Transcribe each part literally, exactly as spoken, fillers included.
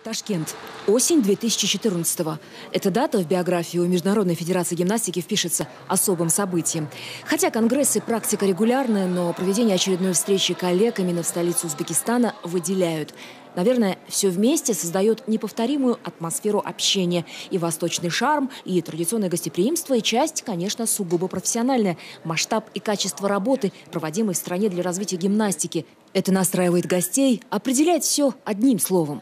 Ташкент. Осень две тысячи четырнадцатого. Эта дата в биографию Международной федерации гимнастики впишется особым событием. Хотя конгресс и практика регулярная, но проведение очередной встречи коллег именно в столице Узбекистана выделяют. Наверное, все вместе создает неповторимую атмосферу общения. И восточный шарм, и традиционное гостеприимство, и часть, конечно, сугубо профессиональная. Масштаб и качество работы, проводимой в стране для развития гимнастики. Это настраивает гостей, определяет все одним словом.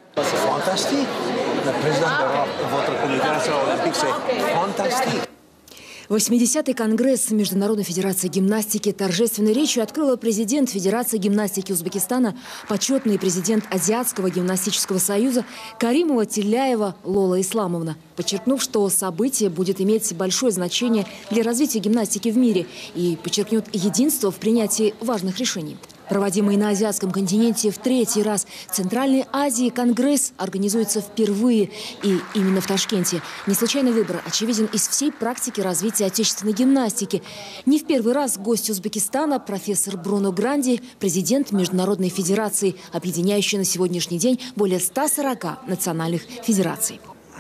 восьмидесятый конгресс Международной федерации гимнастики торжественной речью открыла президент Федерации гимнастики Узбекистана, почетный президент Азиатского гимнастического союза Каримова Тилляева Лола Исламовна, подчеркнув, что событие будет иметь большое значение для развития гимнастики в мире и подчеркнет единство в принятии важных решений. Проводимый на азиатском континенте в третий раз в Центральной Азии конгресс организуется впервые. И именно в Ташкенте. Не случайный выбор очевиден из всей практики развития отечественной гимнастики. Не в первый раз гость Узбекистана профессор Бруно Гранди, президент Международной федерации, объединяющей на сегодняшний день более ста сорока национальных федераций.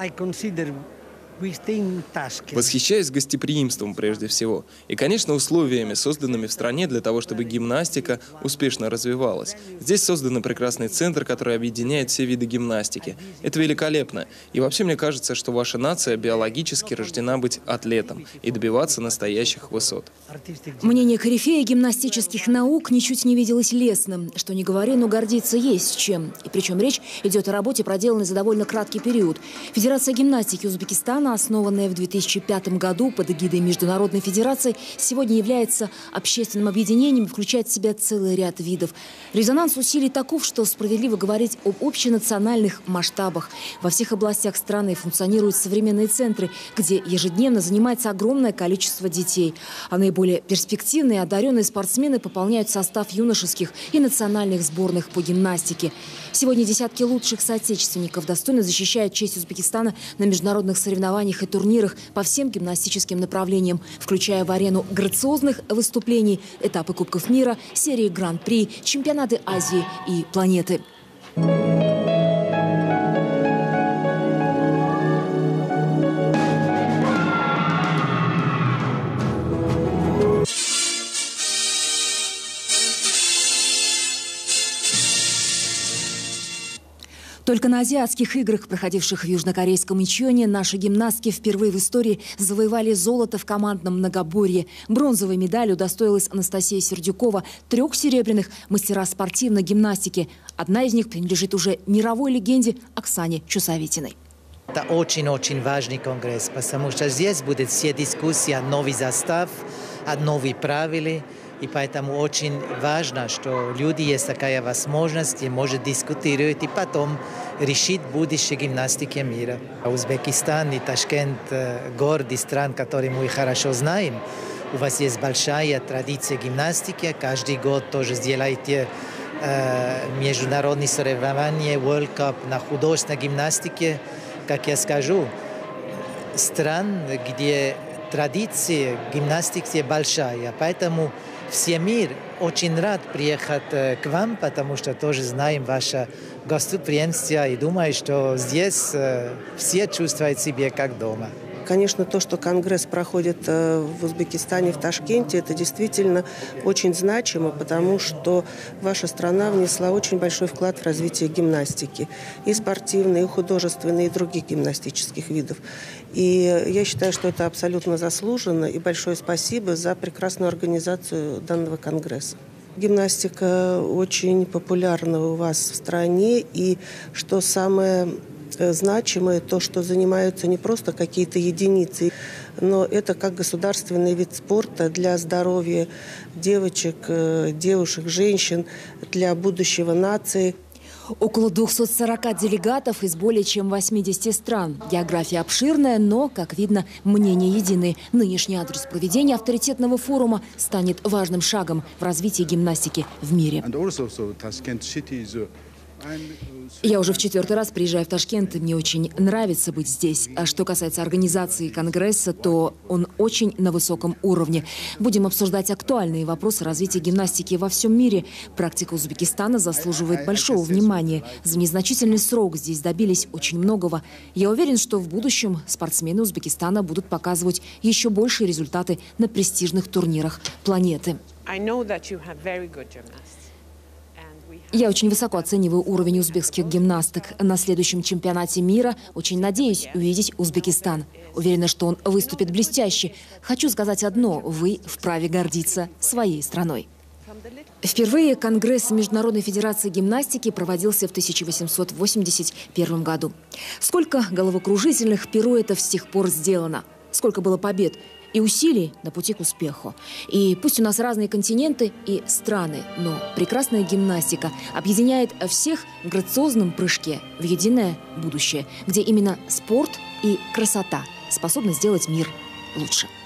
Восхищаюсь гостеприимством прежде всего. И, конечно, условиями, созданными в стране для того, чтобы гимнастика успешно развивалась. Здесь создан прекрасный центр, который объединяет все виды гимнастики. Это великолепно. И вообще мне кажется, что ваша нация биологически рождена быть атлетом и добиваться настоящих высот. Мнение корифея гимнастических наук ничуть не виделось лестным. Что не говори, но гордиться есть чем. И причем речь идет о работе, проделанной за довольно краткий период. Федерация гимнастики Узбекистана, основанная в две тысячи пятом году под эгидой Международной федерации, сегодня является общественным объединением и включает в себя целый ряд видов. Резонанс усилий таков, что справедливо говорить об общенациональных масштабах. Во всех областях страны функционируют современные центры, где ежедневно занимается огромное количество детей. А наиболее перспективные и одаренные спортсмены пополняют состав юношеских и национальных сборных по гимнастике. Сегодня десятки лучших соотечественников достойно защищают честь Узбекистана на международных соревнованиях и турнирах по всем гимнастическим направлениям, включая в арену грациозных выступлений, этапы Кубков мира, серии Гран-при, чемпионаты Азии и планеты. Только на азиатских играх, проходивших в южнокорейском Инчоне, наши гимнастки впервые в истории завоевали золото в командном многоборье. Бронзовой медалью удостоилась Анастасия Сердюкова, трех серебряных мастера спортивной гимнастики. Одна из них принадлежит уже мировой легенде Оксане Чусовитиной. Это очень-очень важный конгресс, потому что здесь будут все дискуссии о новый состав, о новых правилах. И поэтому очень важно, что люди есть такая возможность и может дискутировать и потом решить будущее гимнастики мира. Узбекистан и Ташкент – город и стран, которые мы хорошо знаем. У вас есть большая традиция гимнастики. Каждый год тоже сделаете э, международные соревнования, World Cup на художественной гимнастике. Как я скажу, стран, где традиция гимнастики большая, поэтому все мир очень рад приехать к вам, потому что тоже знаем ваше гостеприимство и думаю, что здесь все чувствуют себя как дома. Конечно, то, что конгресс проходит в Узбекистане, в Ташкенте, это действительно очень значимо, потому что ваша страна внесла очень большой вклад в развитие гимнастики. И спортивной, и художественной, и других гимнастических видов. И я считаю, что это абсолютно заслуженно. И большое спасибо за прекрасную организацию данного конгресса. Гимнастика очень популярна у вас в стране. И что самое значимое, то, что занимаются не просто какие-то единицы, но это как государственный вид спорта для здоровья девочек, девушек, женщин, для будущего нации. Около двухсот сорока делегатов из более чем восьмидесяти стран. География обширная, но, как видно, мнения единые. Нынешний адрес проведения авторитетного форума станет важным шагом в развитии гимнастики в мире. Я уже в четвертый раз приезжаю в Ташкент, и мне очень нравится быть здесь. А что касается организации Конгресса, то он очень на высоком уровне. Будем обсуждать актуальные вопросы развития гимнастики во всем мире. Практика Узбекистана заслуживает большого внимания. За незначительный срок здесь добились очень многого. Я уверен, что в будущем спортсмены Узбекистана будут показывать еще большие результаты на престижных турнирах планеты. Я очень высоко оцениваю уровень узбекских гимнасток. На следующем чемпионате мира очень надеюсь увидеть Узбекистан. Уверена, что он выступит блестяще. Хочу сказать одно: вы вправе гордиться своей страной. Впервые Конгресс Международной Федерации Гимнастики проводился в тысяча восемьсот восемьдесят первом году. Сколько головокружительных пируэтов с тех пор сделано, сколько было побед и усилий на пути к успеху. И пусть у нас разные континенты и страны, но прекрасная гимнастика объединяет всех в грациозном прыжке в единое будущее, где именно спорт и красота способны сделать мир лучше.